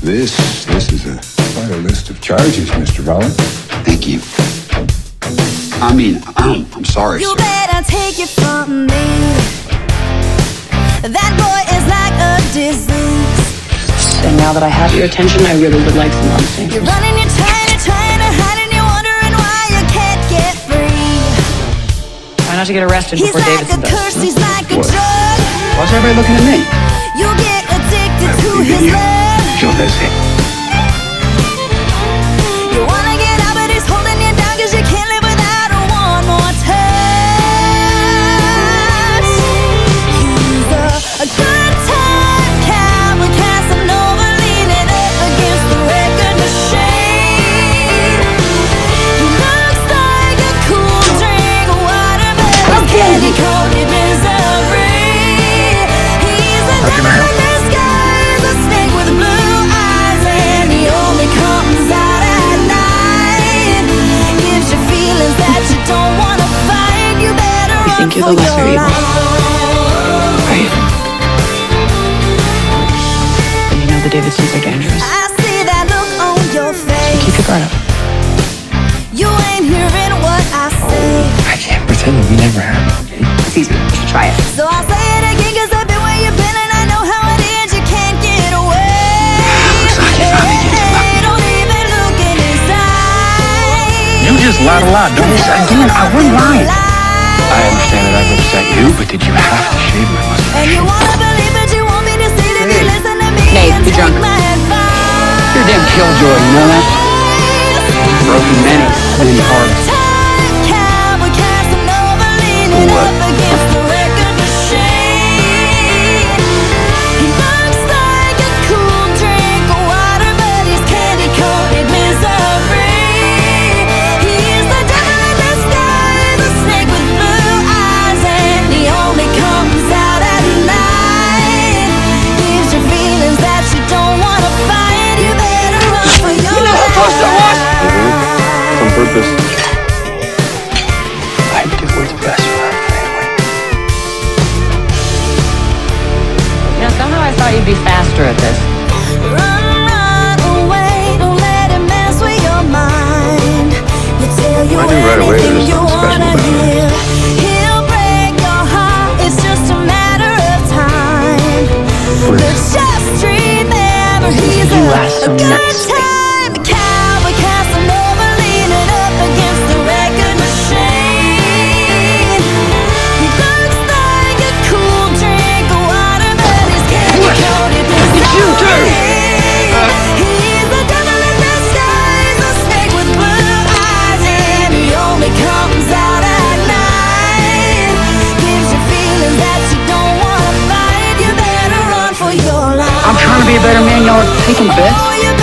This is quite a list of charges, Mr. Ballard. Thank you. I'm sorry, You sir. better take it from me. That boy is like a disease. And now that I have your attention, I really would like some honesty. You're running, you're trying to hide, and you're wondering why you can't get free. Try not to get arrested He's before like Davidson a curse, does. he's like a drug. Why's everybody looking at me? You'll get addicted to believe in his you. love. Yo, that's it. You wanna get out, but he's holding you down, 'cause you can't live without her one more touch. He's a good time cowboy, casanova, leaning up against the record machine. He looks like a cool drink of water, but his candy-coated misery. He's a devil in disguise, a snake with blue eyes, and he only comes out at night. Gives you feelings that you don't wanna fight. You better You run think you're for the lesser your evil, life. right? And you know the Davidsons are dangerous. I see that look on your face. Keep your guard up. You ain't hearing what I say. I can't pretend that we never have. It's easy. Try it. So I'll say it again, 'cause I've been where you've been, and I know how it is. You can't get away. Hey, don't even look in his eyes. You just lied a lot. Don't you? Again, I wouldn't lie. I understand that I've upset you, but did you have to shave my mustache? And you wanna believe it, you want me to see that you listen to me Nate, and you're take drunk. my advice. You're a damn killjoy, you know that? Broken many hearts. Cowboy, Casanova, leaning What? up against the record machine. He looks like a cool drink of water, but he's candy-coated misery. He's the devil in disguise, a snake with blue eyes, and he only comes out at night. Gives you feelings that you don't wanna fight. You better run for your life. On purpose. I'd do what's best for our family. You know, somehow I thought you'd be faster at this. Run away, don't let him mess with your mind. He'll tell you I knew right away there anything was you something special wanna about him. hear. He'll break your heart, it's just a matter of time. But just remember, he's You last a so good nicely. time cowboy, Casanova, leaning up against the record machine. He looks like a cool drink of water, but he's candy-coated misery. He's the devil in disguise, a snake with blue eyes, and he only comes out at night. Gives you feelings that you don't wanna fight. You better run for your life. I'm trying to be a better man, y'all are taking bets. Oh, you